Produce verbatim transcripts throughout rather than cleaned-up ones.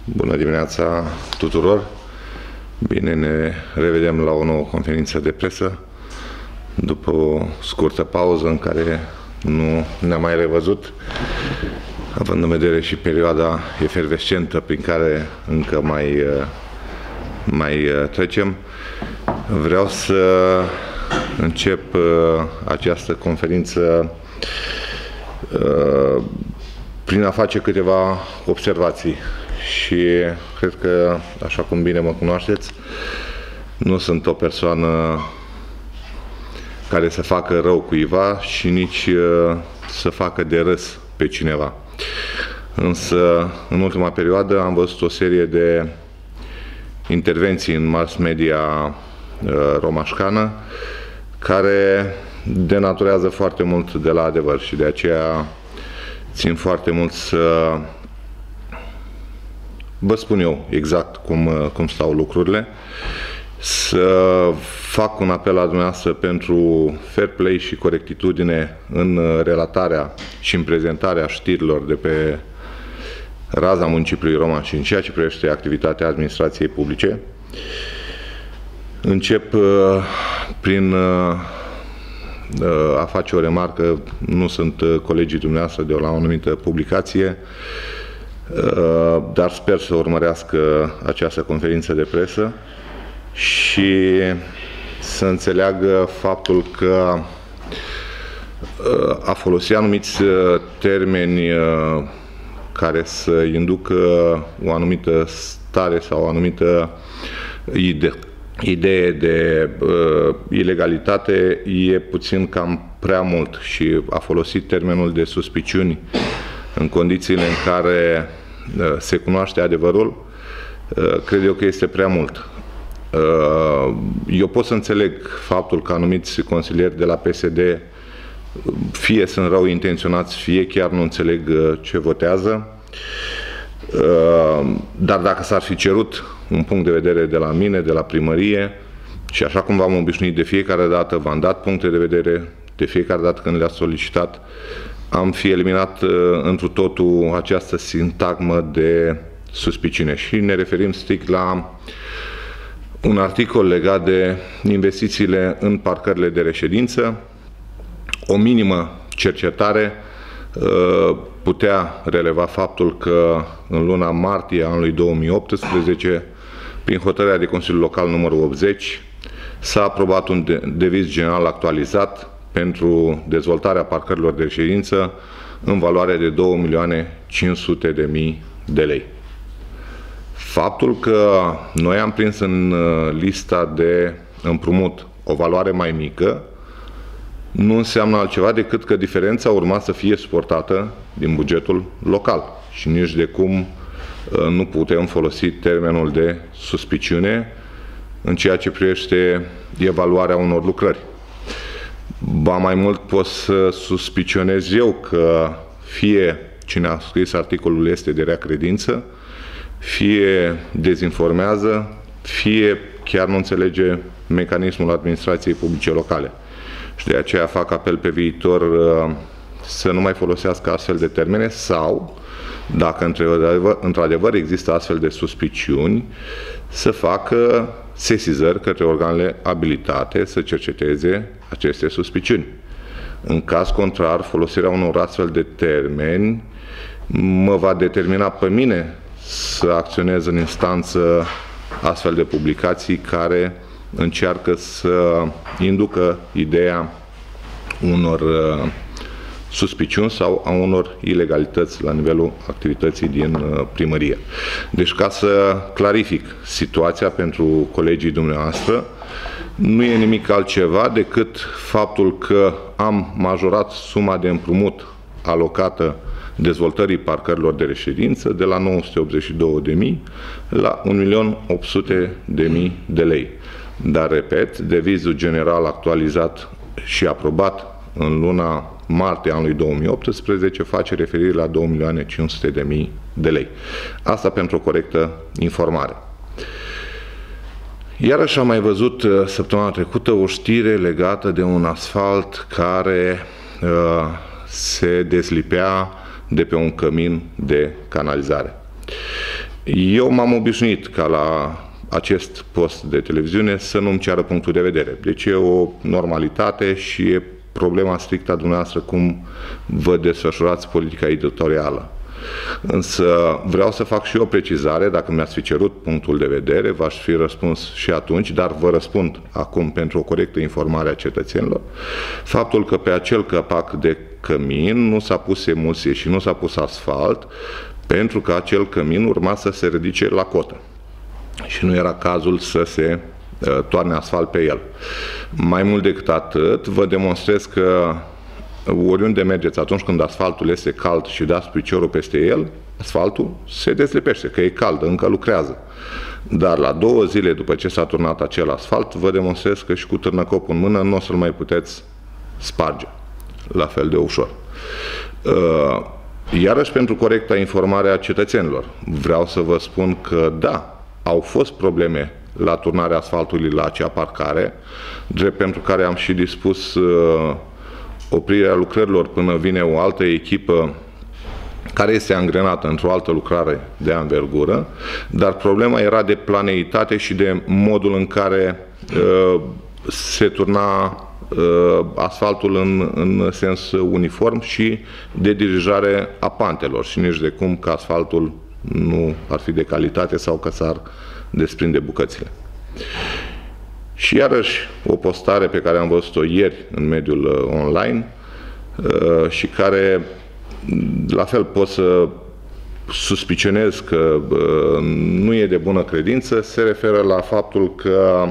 Bună dimineața tuturor! Bine ne revedem la o nouă conferință de presă după o scurtă pauză în care nu ne-am mai revăzut, având în vedere și perioada efervescentă prin care încă mai, mai trecem. Vreau să încep această conferință prin a face câteva observații. Și cred că, așa cum bine mă cunoașteți, nu sunt o persoană care să facă rău cuiva și nici să facă de râs pe cineva. Însă, în ultima perioadă am văzut o serie de intervenții în mass media romașcană care denaturează foarte mult de la adevăr și de aceea țin foarte mult să vă spun eu exact cum, cum stau lucrurile, să fac un apel la dumneavoastră pentru fair play și corectitudine în relatarea și în prezentarea știrilor de pe raza municipiului Roman și în ceea ce privește activitatea administrației publice. Încep uh, prin uh, a face o remarcă, nu sunt colegii dumneavoastră de la o anumită publicație, dar sper să urmărească această conferință de presă și să înțeleagă faptul că a folosi anumiți termeni care să inducă o anumită stare sau o anumită idee, idee de uh, ilegalitate e puțin cam prea mult și a folosit termenul de suspiciuni în condițiile în care uh, se cunoaște adevărul, uh, cred eu că este prea mult. Uh, eu pot să înțeleg faptul că anumiți consilieri de la P S D fie sunt rău intenționați, fie chiar nu înțeleg uh, ce votează, uh, dar dacă s-ar fi cerut un punct de vedere de la mine, de la primărie, și așa cum v-am obișnuit de fiecare dată, v-am dat puncte de vedere, de fiecare dată când le-ați solicitat, am fi eliminat uh, întru totul această sintagmă de suspiciune. Și ne referim strict la un articol legat de investițiile în parcările de reședință. O minimă cercetare uh, putea releva faptul că în luna martie anului două mii optsprezece, prin hotărârea de Consiliul Local numărul optzeci, s-a aprobat un deviz general actualizat pentru dezvoltarea parcărilor de reședință în valoare de două milioane cinci sute de mii de lei. Faptul că noi am prins în lista de împrumut o valoare mai mică nu înseamnă altceva decât că diferența urma să fie suportată din bugetul local și nici de cum nu putem folosi termenul de suspiciune în ceea ce privește evaluarea unor lucrări. Ba mai mult pot să suspicionez eu că fie cine a scris articolul este de rea credință, fie dezinformează, fie chiar nu înțelege mecanismul administrației publice locale. Și de aceea fac apel pe viitor să nu mai folosească astfel de termene sau, dacă într-adevăr există astfel de suspiciuni, să facă sesizări către organele abilitate să cerceteze aceste suspiciuni. În caz contrar, folosirea unor astfel de termeni mă va determina pe mine să acționez în instanță astfel de publicații care încearcă să inducă ideea unor uh, suspiciuni sau a unor ilegalități la nivelul activității din uh, primărie. Deci, ca să clarific situația pentru colegii dumneavoastră, nu e nimic altceva decât faptul că am majorat suma de împrumut alocată dezvoltării parcărilor de reședință de la nouă sute optzeci și două de mii la un milion opt sute de mii de lei. Dar, repet, devizul general actualizat și aprobat în luna martie anului două mii optsprezece face referire la două milioane cinci sute de mii de lei. Asta pentru o corectă informare. Iarăși am mai văzut săptămâna trecută o știre legată de un asfalt care uh, se deslipea de pe un cămin de canalizare. Eu m-am obișnuit ca la acest post de televiziune să nu-mi ceară punctul de vedere. Deci e o normalitate și e problema strictă a dumneavoastră cum vă desfășurați politica editorială. Însă vreau să fac și o precizare, dacă mi-ați fi cerut punctul de vedere, v-aș fi răspuns și atunci, dar vă răspund acum pentru o corectă informare a cetățenilor. Faptul că pe acel capac de cămin nu s-a pus emulsie și nu s-a pus asfalt, pentru că acel cămin urma să se ridice la cotă. Și nu era cazul să se uh, toarne asfalt pe el. Mai mult decât atât, vă demonstrez că oriunde mergeți, atunci când asfaltul este cald și dați piciorul peste el, asfaltul se dezlipește, că e cald, încă lucrează. Dar la două zile după ce s-a turnat acel asfalt, vă demonstrez că și cu târnăcopul în mână nu o să-l mai puteți sparge la fel de ușor. Iarăși, pentru corecta informare a cetățenilor, vreau să vă spun că da, au fost probleme la turnarea asfaltului la acea parcare, drept pentru care am și dispus uh, oprirea lucrărilor până vine o altă echipă care este angrenată într-o altă lucrare de anvergură, dar problema era de planeitate și de modul în care uh, se turna uh, asfaltul în, în sens uniform și de dirijare a pantelor și nici de cum că asfaltul nu ar fi de calitate sau că s-ar desprinde bucățile. Și iarăși o postare pe care am văzut-o ieri în mediul uh, online uh, și care la fel pot să suspicionez că uh, nu e de bună credință, se referă la faptul că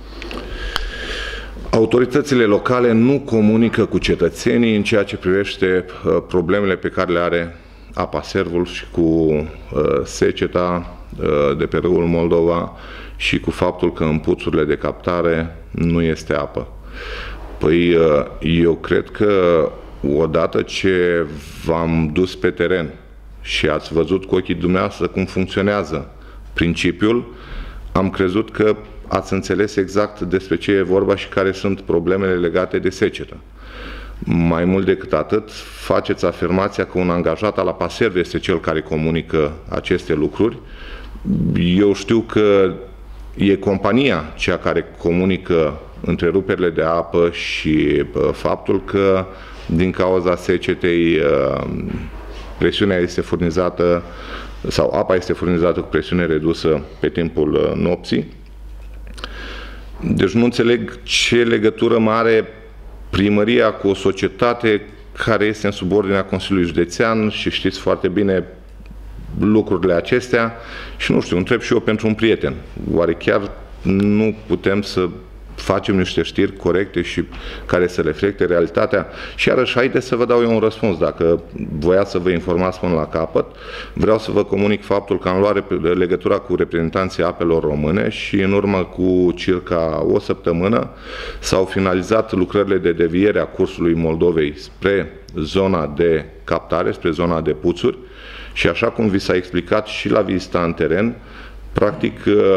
autoritățile locale nu comunică cu cetățenii în ceea ce privește uh, problemele pe care le are apa Servul și cu uh, seceta uh, de pe râul Moldova și cu faptul că în puțurile de captare nu este apă. Păi uh, eu cred că odată ce v-am dus pe teren și ați văzut cu ochii dumneavoastră cum funcționează principiul, am crezut că ați înțeles exact despre ce e vorba și care sunt problemele legate de secetă. Mai mult decât atât, faceți afirmația că un angajat al apa Serv este cel care comunică aceste lucruri. Eu știu că e compania cea care comunică întreruperile de apă și faptul că din cauza secetei presiunea este furnizată sau apa este furnizată cu presiune redusă pe timpul nopții. Deci nu înțeleg ce legătură mai are primăria cu o societate care este în subordinea Consiliului Județean și știți foarte bine lucrurile acestea și nu știu, întreb și eu pentru un prieten. Oare chiar nu putem să facem niște știri corecte și care să reflecte realitatea? Și iarăși, haideți să vă dau eu un răspuns. Dacă voiați să vă informați până la capăt, vreau să vă comunic faptul că am luat legătura cu reprezentanții apelor române și în urmă cu circa o săptămână s-au finalizat lucrările de deviere a cursului Moldovei spre zona de captare, spre zona de puțuri și așa cum vi s-a explicat și la vizita în teren, practic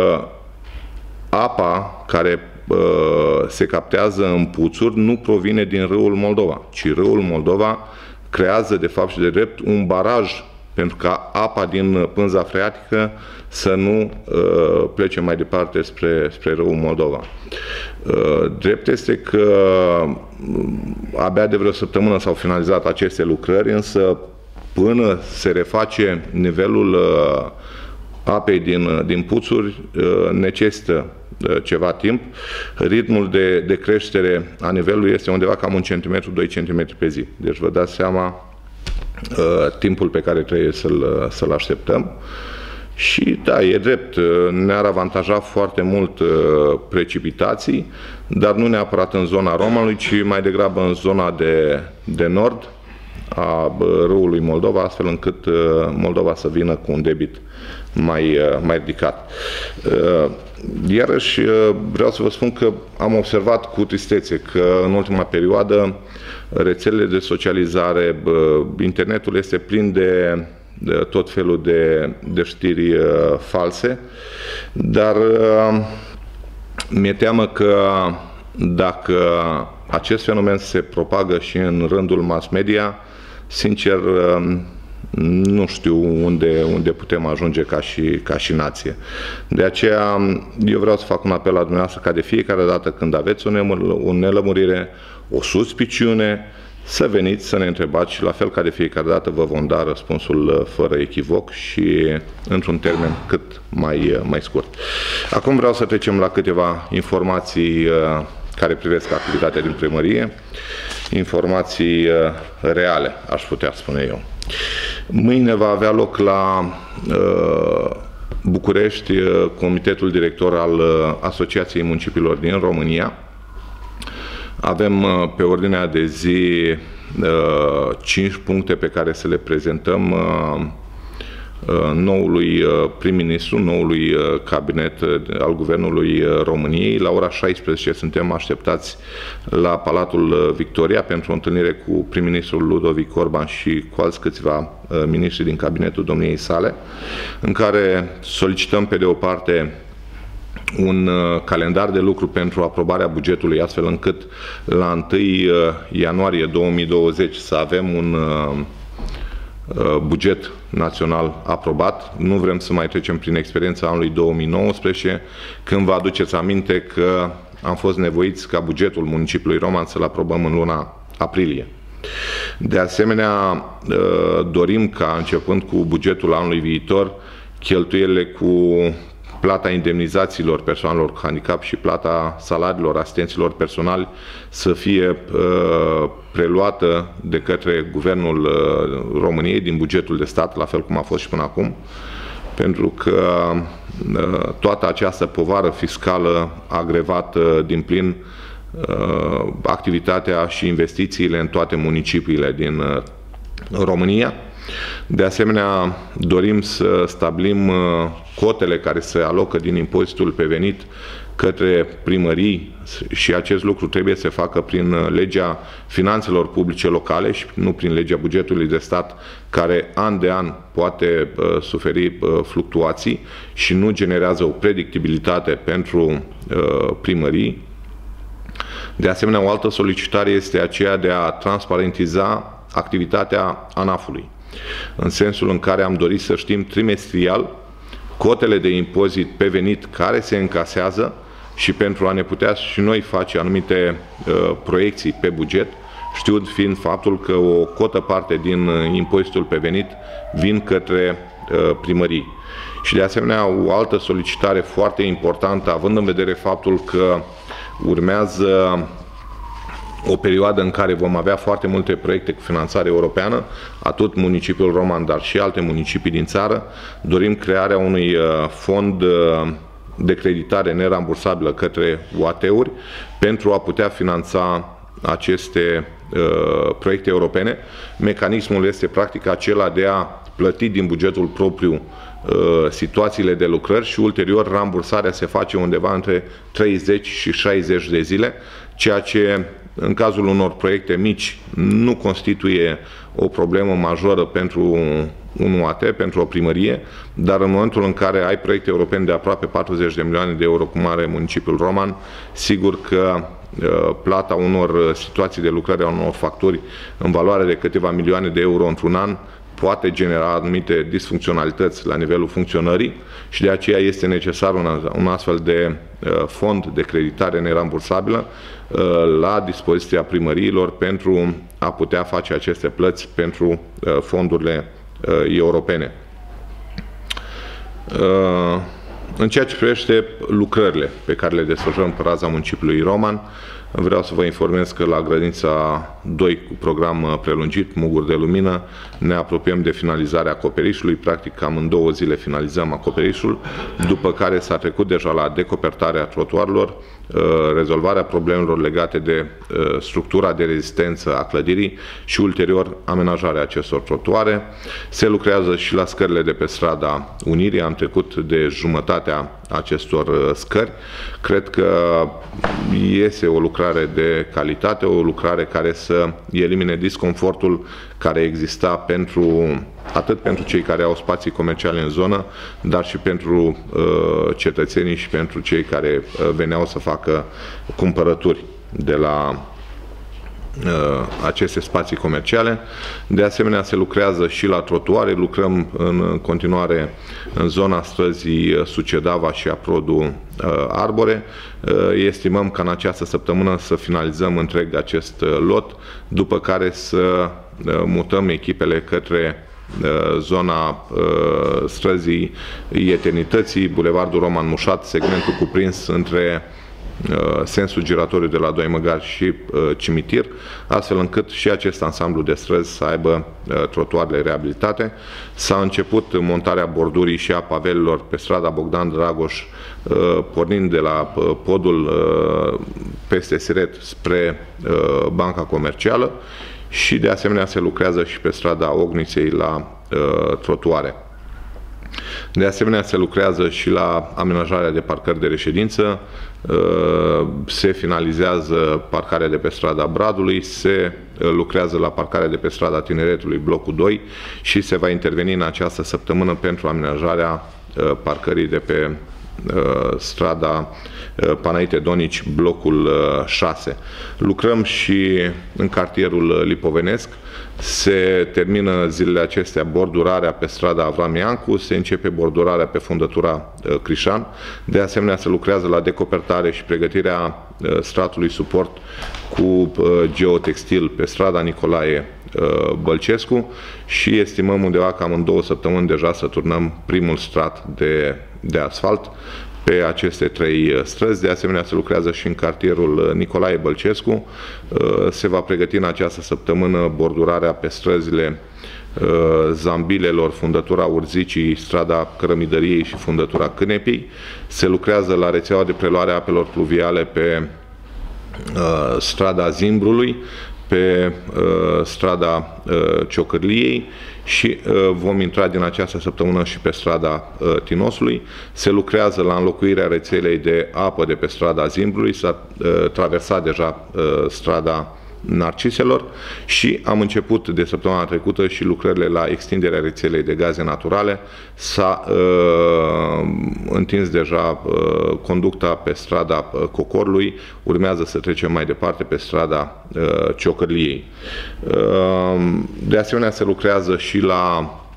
apa care se captează în puțuri nu provine din râul Moldova, ci râul Moldova creează de fapt și de drept un baraj pentru ca apa din pânza freatică să nu uh, plece mai departe spre, spre râul Moldova. Uh, drept este că abia de vreo săptămână s-au finalizat aceste lucrări, însă până se reface nivelul uh, apei din, din puțuri uh, necesită ceva timp. Ritmul de, de creștere a nivelului este undeva cam un centimetru, doi centimetri pe zi. Deci vă dați seama uh, timpul pe care trebuie să-l să-l așteptăm. Și da, e drept, ne-ar avantaja foarte mult uh, precipitații, dar nu neapărat în zona Romanului, ci mai degrabă în zona de, de nord a râului Moldova, astfel încât uh, Moldova să vină cu un debit mai, uh, mai ridicat. Uh, Iarăși vreau să vă spun că am observat cu tristețe că în ultima perioadă rețelele de socializare, internetul este plin de, de tot felul de, de știri false, dar mi-e teamă că dacă acest fenomen se propagă și în rândul mass media, sincer, nu știu unde, unde putem ajunge ca și, ca și nație. De aceea eu vreau să fac un apel la dumneavoastră ca de fiecare dată când aveți o nelămurire, o suspiciune, să veniți să ne întrebați și la fel ca de fiecare dată vă vom da răspunsul fără echivoc și într-un termen cât mai, mai scurt. Acum vreau să trecem la câteva informații care privesc activitatea din primărie, informații reale, aș putea spune eu. Mâine va avea loc la uh, București uh, Comitetul Director al uh, Asociației Municipiilor din România. Avem uh, pe ordinea de zi uh, cinci puncte pe care să le prezentăm uh, noului prim-ministru, noului cabinet al Guvernului României. La ora șaisprezece suntem așteptați la Palatul Victoria pentru o întâlnire cu prim-ministrul Ludovic Orban și cu alți câțiva miniștri din cabinetul domniei sale, în care solicităm pe de o parte un calendar de lucru pentru aprobarea bugetului, astfel încât la întâi ianuarie două mii douăzeci să avem un buget național aprobat. Nu vrem să mai trecem prin experiența anului două mii nouăsprezece, când vă aduceți aminte că am fost nevoiți ca bugetul municipiului Roman să-l aprobăm în luna aprilie. De asemenea, dorim ca, începând cu bugetul anului viitor, cheltuielile cu plata indemnizațiilor persoanelor cu handicap și plata salariilor asistenților personali să fie uh, preluată de către Guvernul uh, României din bugetul de stat, la fel cum a fost și până acum, pentru că uh, toată această povară fiscală a agrevat uh, din plin uh, activitatea și investițiile în toate municipiile din uh, România. De asemenea, dorim să stabilim cotele care se alocă din impozitul pe venit către primării și acest lucru trebuie să se facă prin legea finanțelor publice locale și nu prin legea bugetului de stat, care an de an poate uh, suferi uh, fluctuații și nu generează o predictibilitate pentru uh, primării. De asemenea, o altă solicitare este aceea de a transparentiza activitatea ANAF-ului, în sensul în care am dorit să știm trimestrial cotele de impozit pe venit care se încasează și pentru a ne putea și noi face anumite uh, proiecții pe buget, știut fiind faptul că o cotă parte din uh, impozitul pe venit vin către uh, primării. Și de asemenea o altă solicitare foarte importantă, având în vedere faptul că urmează o perioadă în care vom avea foarte multe proiecte cu finanțare europeană, atât municipiul Roman, dar și alte municipii din țară, dorim crearea unui fond de creditare nerambursabilă către U A T-uri pentru a putea finanța aceste uh, proiecte europene. Mecanismul este practic acela de a plăti din bugetul propriu uh, situațiile de lucrări și ulterior rambursarea se face undeva între treizeci și șaizeci de zile, ceea ce în cazul unor proiecte mici nu constituie o problemă majoră pentru un U A T, pentru o primărie, dar în momentul în care ai proiecte europene de aproape patruzeci de milioane de euro, cum are municipiul Roman, sigur că uh, plata unor situații de lucrare, a unor facturi în valoare de câteva milioane de euro într-un an poate genera anumite disfuncționalități la nivelul funcționării și de aceea este necesar un, un astfel de uh, fond de creditare nerambursabilă uh, la dispoziția primăriilor pentru a putea face aceste plăți pentru uh, fondurile uh, europene. Uh, în ceea ce privește lucrările pe care le desfășurăm pe raza municipiului Roman, vreau să vă informez că la grădinița doi cu program prelungit, Muguri de Lumină, ne apropiem de finalizarea acoperișului. Practic, cam în două zile finalizăm acoperișul, după care s-a trecut deja la decopertarea trotuarelor, rezolvarea problemelor legate de structura de rezistență a clădirii și ulterior amenajarea acestor trotuare. Se lucrează și la scările de pe strada Unirii. Am trecut de jumătatea acestor scări. Cred că iese o lucrare de calitate, o lucrare care să elimine disconfortul care exista pentru, atât pentru cei care au spații comerciale în zonă, dar și pentru uh, cetățenii și pentru cei care uh, veneau să facă cumpărături de la aceste spații comerciale. De asemenea, se lucrează și la trotuare, lucrăm în continuare în zona străzii Sucedava și Aprodu Arbore. Estimăm ca în această săptămână să finalizăm întreg acest lot, după care să mutăm echipele către zona străzii Eternității, Bulevardul Roman Mușat, segmentul cuprins între sensul giratoriu de la Doi Măgari și uh, Cimitir, astfel încât și acest ansamblu de străzi să aibă uh, trotuarele reabilitate. S-a început montarea bordurii și a pavelelor pe strada Bogdan Dragoș, uh, pornind de la uh, podul uh, peste Siret spre uh, Banca Comercială, și de asemenea se lucrează și pe strada Ogniței la uh, trotuare. De asemenea, se lucrează și la amenajarea de parcări de reședință, se finalizează parcarea de pe strada Bradului, se lucrează la parcarea de pe strada Tineretului, blocul doi, și se va interveni în această săptămână pentru amenajarea parcării de pe strada Panaite Donici, blocul șase. Lucrăm și în cartierul Lipovenesc. Se termină zilele acestea bordurarea pe strada Avram Iancu, se începe bordurarea pe fundătura Crișan. De asemenea, se lucrează la decopertare și pregătirea stratului suport cu geotextil pe strada Nicolae Bălcescu și estimăm undeva cam în două săptămâni deja să turnăm primul strat de, de asfalt pe aceste trei străzi. De asemenea, se lucrează și în cartierul Nicolae Bălcescu. Se va pregăti în această săptămână bordurarea pe străzile Zambilelor, fundătura Urzicii, strada Cărămidăriei și fundătura Cânepii. Se lucrează la rețeaua de preluare a apelor pluviale pe strada Zimbrului, pe uh, strada uh, Ciocârliei și uh, vom intra din această săptămână și pe strada uh, Tinosului. Se lucrează la înlocuirea rețelei de apă de pe strada Zimbrului, s-a uh, traversat deja uh, strada Narciselor și am început de săptămâna trecută și lucrările la extinderea rețelei de gaze naturale. S-a uh, întins deja uh, conducta pe strada uh, Cocorului, urmează să trecem mai departe pe strada uh, Ciocârliei. Uh, de asemenea, se lucrează și la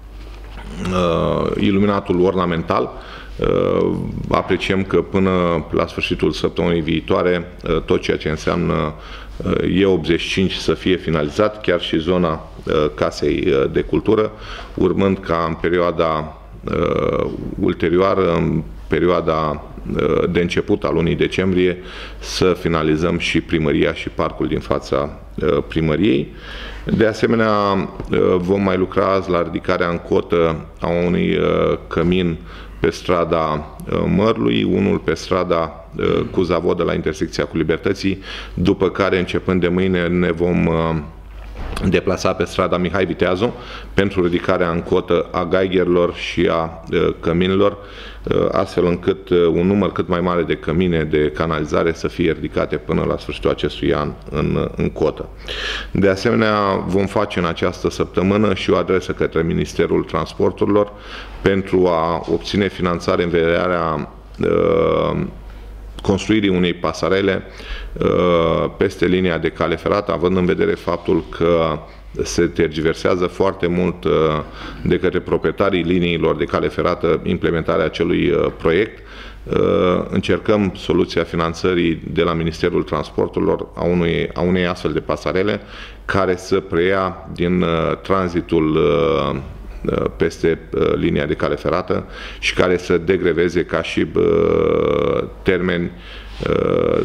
uh, iluminatul ornamental. Uh, apreciem că până la sfârșitul săptămânii viitoare uh, tot ceea ce înseamnă E optzeci și cinci să fie finalizat, chiar și zona uh, Casei de Cultură, urmând ca în perioada uh, ulterioară, în perioada uh, de început a lunii decembrie, să finalizăm și primăria și parcul din fața uh, primăriei. De asemenea, uh, vom mai lucra azi la ridicarea în cotă a unui uh, cămin pe strada Mărlui, unul pe strada cu Zavodă la intersecția cu Libertății, după care, începând de mâine, ne vom deplasa pe strada Mihai Viteazu pentru ridicarea în cotă a gaigerilor și a căminilor, astfel încât un număr cât mai mare de cămine de canalizare să fie ridicate până la sfârșitul acestui an în, în cotă. De asemenea, vom face în această săptămână și o adresă către Ministerul Transporturilor pentru a obține finanțare în vederea uh, construirii unei pasarele uh, peste linia de cale ferată, având în vedere faptul că se tergiversează foarte mult uh, de către proprietarii liniilor de cale ferată implementarea acelui uh, proiect. Uh, încercăm soluția finanțării de la Ministerul Transporturilor a unei, a unei astfel de pasarele care să preia din uh, tranzitul uh, peste uh, linia de cale ferată și care să degreveze ca și uh, termeni uh,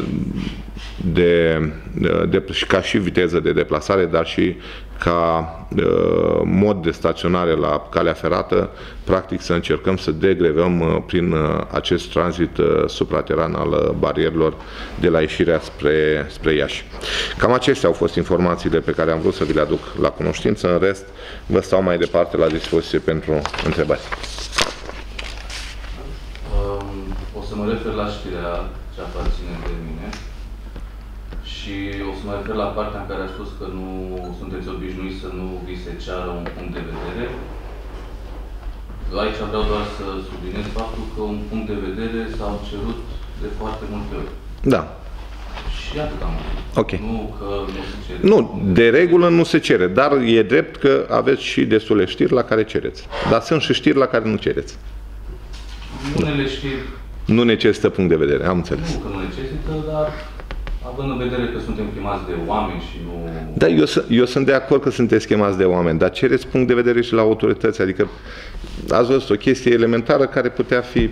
de, de, ca și viteză de deplasare, dar și ca uh, mod de staționare la calea ferată, practic să încercăm să degrevăm uh, prin uh, acest tranzit uh, suprateran al uh, barierelor de la ieșirea spre, spre Iași. Cam acestea au fost informațiile pe care am vrut să vi le aduc la cunoștință. În rest, vă stau mai departe la dispoziție pentru întrebări. Um, o să mă refer la știrea ce aparține de mine. Și o să mă refer la partea în care a spus că nu sunteți obișnuiți să nu vi se ceară un punct de vedere. Aici vreau doar să subliniez faptul că un punct de vedere s-au cerut de foarte multe ori. Da. Și Și atât am zis. Ok. Nu că nu se cere. Nu, de regulă nu se cere, dar e drept că aveți și destule știri la care cereți. Dar sunt și știri la care nu cereți. Unele știri... Nu necesită punct de vedere, am înțeles. Nu că nu necesită, dar având în vedere că suntem chemați de oameni și nu... Da, eu, eu sunt de acord că sunteți chemați de oameni, dar cereți punct de vedere și la autorități. Adică ați văzut o chestie elementară care putea fi...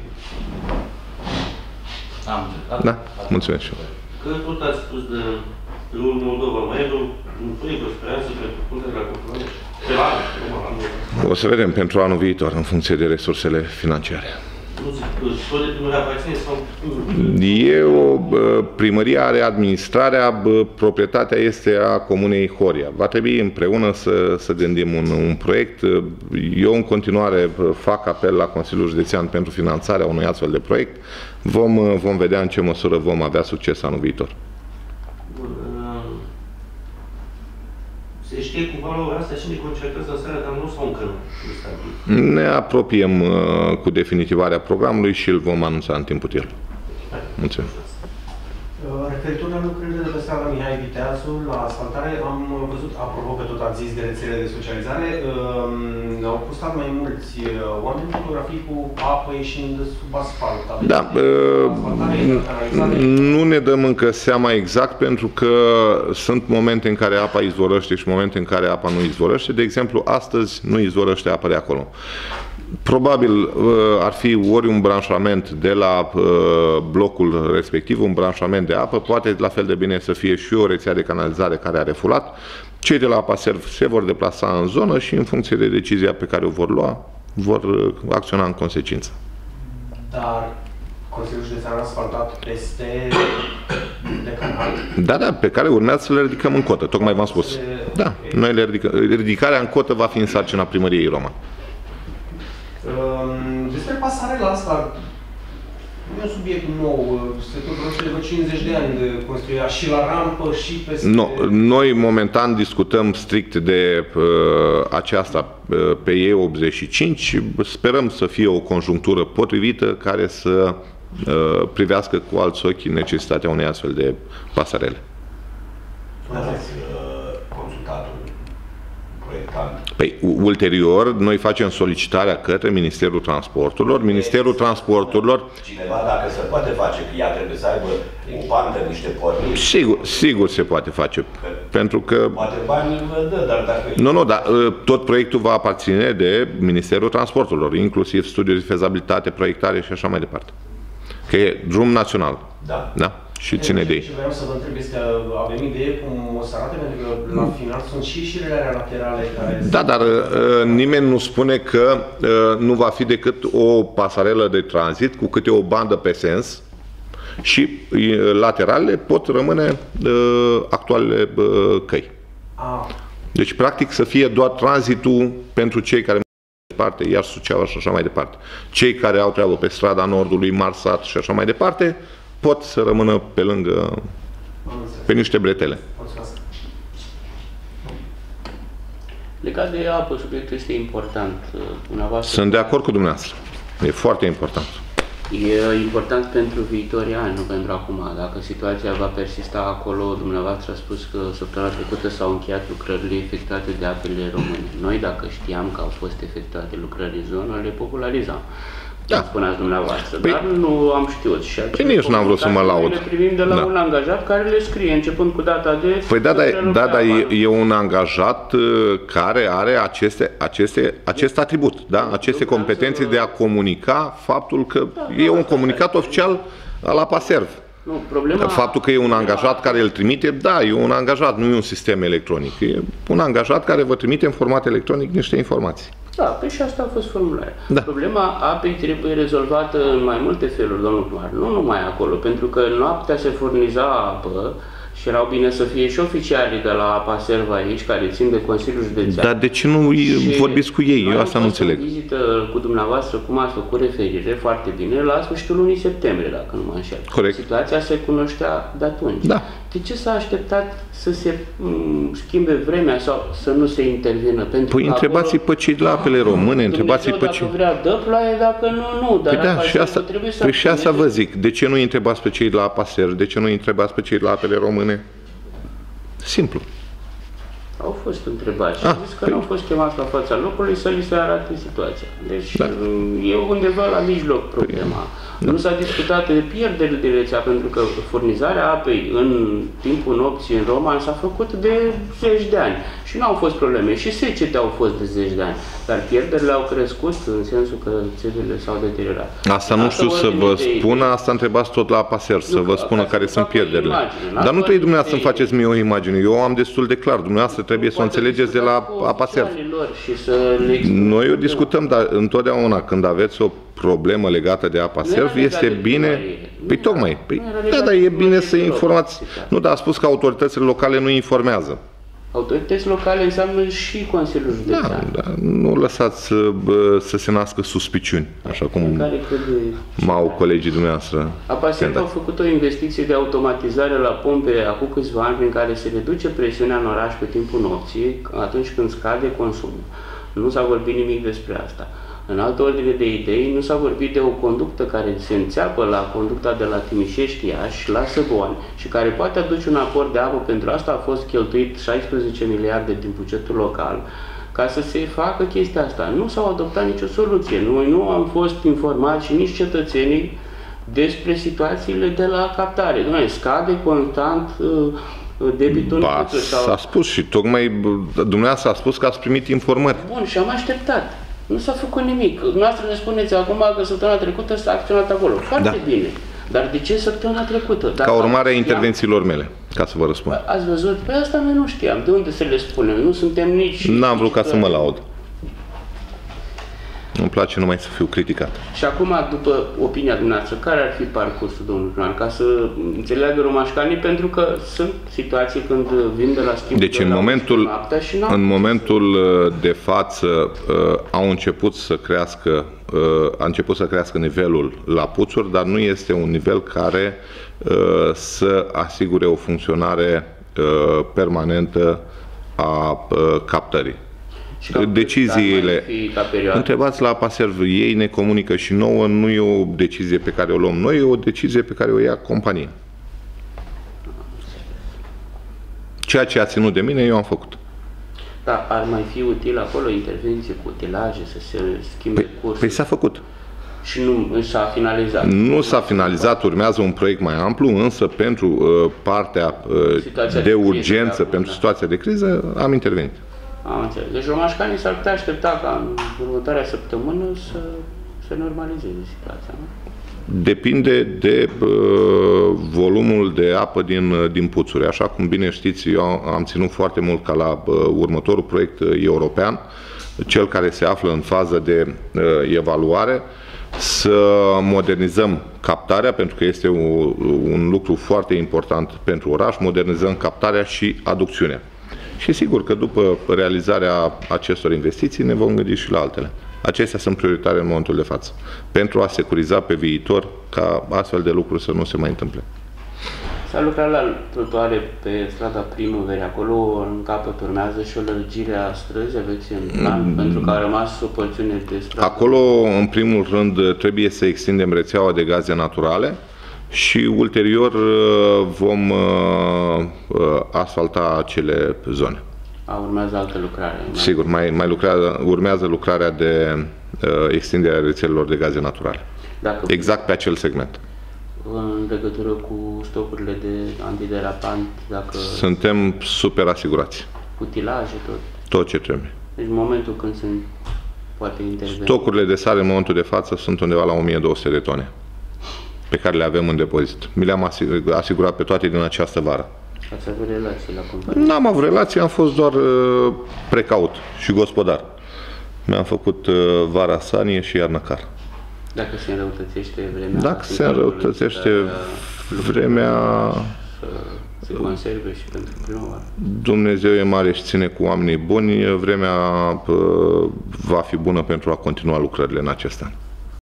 Am înțeles. Da? Mulțumesc și eu. Că tot ați spus de Râul Moldova, mai e un proiect de speranță pentru punterea la Conferință? Pe la anul, O să vedem pentru anul viitor, în funcție de resursele financiare. Nu zic, tot de primăria aparține sau... E o primărie are administrarea, proprietatea este a Comunei Horia. Va trebui împreună să, să gândim un, un proiect. Eu în continuare fac apel la Consiliul Județean pentru finanțarea unui astfel de proiect. Vom, vom vedea în ce măsură vom avea succes anul viitor. Bun. Se știe cu valoarea asta și ne concertează în seara de anul sau încă nu? Ne apropiem uh, cu definitivarea programului și îl vom anunța în timp util. Mulțumesc. Referitor la lucrurile de pe strada Mihai Viteazu, la asfaltare, am văzut, apropo că tot ați zis de rețelele de socializare, uh, au postat mai mulți oameni fotografii cu apă ieșind de sub asfalt. Da, uh, nu ne dăm încă seama exact pentru că sunt momente în care apa izvorăște și momente în care apa nu izvorăște. De exemplu, astăzi nu izvorăște apă de acolo. Probabil uh, ar fi ori un branșament de la uh, blocul respectiv, un branșament de apă, poate la fel de bine să fie și o rețea de canalizare care a refulat. Cei de la Apaserv se vor deplasa în zonă și în funcție de decizia pe care o vor lua, vor uh, acționa în consecință. Dar Consiliul Județean a asfaltat peste de canal? Da, da, pe care urmează să le ridicăm în cotă, tocmai v-am spus. Da, noi le ridicăm. Ridicarea în cotă va fi în sarcina primăriei Roman. Despre pasarela asta, nu e un subiect nou, se tot vorbește de vreo cincizeci de ani de construirea și la rampă și peste... No, noi momentan discutăm strict de uh, aceasta uh, pe E optzeci și cinci, sperăm să fie o conjunctură potrivită care să uh, privească cu alți ochi necesitatea unei astfel de pasarele. Ați consultat un proiectant? Păi, ulterior, noi facem solicitarea către Ministerul Transporturilor. Ministerul Transporturilor... Cineva, dacă se poate face, că ea trebuie să aibă o pantă, niște porniri. Sigur, sigur se poate face. Că, pentru că... Poate banii vă dă, dar dacă... Nu, nu, dar tot proiectul va aparține de Ministerul Transporturilor, inclusiv studiul de fezabilitate, proiectare și așa mai departe. Că e drum național. Da. Da? Și ține de ei. Ce vreau să vă întreb este, avem idee cum o să arate, pentru că la final sunt și șirile laterale care... Da, dar uh, nimeni nu spune că uh, nu va fi decât o pasarelă de tranzit cu câte o bandă pe sens și uh, lateralele pot rămâne uh, actualele uh, căi. A. Deci, practic, să fie doar tranzitul pentru cei care departe, iar Suceava și așa mai departe. Cei care au treabă pe strada Nordului, Marsat și așa mai departe, pot să rămână pe lângă, pe niște bretele. Mulțumesc. Legat de apă, subiectul este important. Sunt de acord cu dumneavoastră. E foarte important. E important pentru viitorii ani, nu pentru acum. Dacă situația va persista acolo, dumneavoastră a spus că săptămâna trecută s-au încheiat lucrările efectuate de apele române. Noi, dacă știam că au fost efectuate lucrări în zonă, le popularizam. Da. Spuneați dumneavoastră, păi, dar nu am știut. Și păi nici n-am vrut să mă laud. Le primim de la da. un angajat care le scrie, începând cu data de... Păi da, da, da, da e, e un angajat care are aceste, aceste, acest atribut, da? Aceste competențe de a comunica faptul că da, e un comunicat oficial la Apaserv. Nu, problema, faptul că e un angajat care îl trimite, da, e un angajat, nu e un sistem electronic. E un angajat care vă trimite în format electronic niște informații. Da, pe și asta a fost formularea. Da. Problema apei trebuie rezolvată în mai multe feluri, domnul primar, nu numai acolo, pentru că noaptea se furniza apă și erau bine să fie și oficialii de la Apaserv aici, care țin de Consiliul Județean. Dar de ce nu și vorbiți cu ei? Eu asta nu înțeleg. Noi am vizită cu dumneavoastră, cum ați făcut referire foarte bine, la sfârșitul lunii septembrie, dacă nu mă înșel. Corect. Situația se cunoștea de atunci. Da. De ce s-a așteptat să se schimbe vremea sau să nu se intervină? Pentru păi întrebați pe cei de la apele române, întrebați pe cei... Dacă vrea dă ploaie, dacă nu, nu. Dar păi da, și asta, trebuie să... păi și asta vă zic. De ce nu întrebați pe cei de la Apaser? De ce nu întrebați pe cei de la apele române? Simplu. Au fost întrebați și ah, au zis că păi... nu au fost chemați la fața locului să li se arate situația. Deci da. E undeva la mijloc problema. Păi... Nu s-a discutat de pierdere de rețea, pentru că furnizarea apei în timpul nopții în Roman s-a făcut de zeci de ani și nu au fost probleme. Și secete au fost de zeci de ani, dar pierderile au crescut în sensul că țevile s-au deteriorat. Asta nu știu să vă spună, asta întrebați tot la Apaser, să vă spună care sunt pierderile. Dar nu trebuie dumneavoastră să-mi faceți mie o imagine. Eu am destul de clar. Dumneavoastră trebuie să o înțelegeți de la Apaser. Noi o discutăm, dar întotdeauna când aveți o problemă legată de Apaser, este bine... Păi tocmai. Păi, da, dar e bine să informați. Nu, dar a spus că autoritățile locale nu informează. Autorități locale înseamnă și Consiliul Județean. Da, da, nu lăsați bă, să se nască suspiciuni, așa cum m-au colegii dumneavoastră. Apaser au făcut o investiție de automatizare la pompe acum câțiva ani, prin care se reduce presiunea în oraș pe timpul nopții, atunci când scade consumul. Nu s-a vorbit nimic despre asta. În altă ordine de idei, nu s-a vorbit de o conductă care se înțeapă la conducta de la Timișești-Iași, la Săboani, și care poate aduce un aport de apă. Pentru asta a fost cheltuit șaisprezece miliarde din bugetul local, ca să se facă chestia asta. Nu s-au adoptat nicio soluție. Noi nu am fost informați și nici cetățenii despre situațiile de la captare. Doamne, scade constant uh, debitul. Ba, s-a spus și tocmai dumneavoastră a spus că ați primit informări. Bun, și am așteptat. Nu s-a făcut nimic. Dumneavoastră ne spuneți acum că săptămâna trecută s-a acționat acolo. Foarte da. Bine. Dar de ce săptămâna trecută? Dacă ca urmare a intervențiilor mele, ca să vă răspund. Ați văzut? Păi asta noi nu știam. De unde să le spunem? Nu suntem nici... N-am vrut ca să mă laud. Îmi place numai să fiu criticat. Și acum, după opinia dumneavoastră, care ar fi parcursul domnului primar? Ca să înțeleagă romașcanii, pentru că sunt situații când vin de la schimb. Deci în momentul, în momentul de față au început să crească, a început să crească nivelul la puțuri, dar nu este un nivel care să asigure o funcționare permanentă a captării. Deciziile, întrebați la Apaser, ei ne comunică și nouă, nu e o decizie pe care o luăm noi, e o decizie pe care o ia compania. Ceea ce a ținut de mine, eu am făcut. Da, ar mai fi util acolo intervenție cu utilaje, să se schimbe păi, cursul? Păi s-a făcut. Și nu s-a finalizat? Nu s-a finalizat, urmează un proiect mai amplu, însă pentru uh, partea uh, de, de urgență, criză, pentru da. situația de criză, am intervenit. Am înțeles. Deci romașcanii s-ar putea aștepta ca în următoarea săptămână să se normalizeze situația, nu? Depinde de uh, volumul de apă din, din puțuri. Așa cum bine știți, eu am ținut foarte mult ca la uh, următorul proiect uh, european, cel care se află în fază de uh, evaluare, să modernizăm captarea, pentru că este o, un lucru foarte important pentru oraș, modernizăm captarea și aducțiunea. Și sigur că după realizarea acestor investiții ne vom gândi și la altele. Acestea sunt prioritare în momentul de față, pentru a securiza pe viitor ca astfel de lucruri să nu se mai întâmple. S-a lucrat la trotuare pe strada Primăverii, acolo în capăt urmează și o lărgire a străzii, aveți în plan, mm. pentru că a rămas o porțiune de stradă. Acolo, în primul rând, trebuie să extindem rețeaua de gaze naturale și ulterior vom asfalta acele zone. A, urmează altă lucrare. Mai Sigur, mai, mai lucrează, urmează lucrarea de uh, extindere a rețelelor de gaze naturale. Dacă exact pe acel segment. În legătură cu stocurile de antiderapant, dacă... Suntem super asigurați. Utilaje, tot? Tot ce trebuie. Deci în momentul când se poate interveni... Stocurile de sare în momentul de față sunt undeva la o mie două sute de tone pe care le avem în depozit. Mi le-am asigurat pe toate din această vară. Ați avut relații la companie? N-am avut relații, am fost doar uh, precaut și gospodar. Mi-am făcut uh, vara sanie și iarnă car. Dacă se înrăutățește vremea... Dacă se înrăutățește vremea... Să se conserve și pentru primăvară. Dumnezeu e mare și ține cu oamenii buni. Vremea uh, va fi bună pentru a continua lucrările în acest an.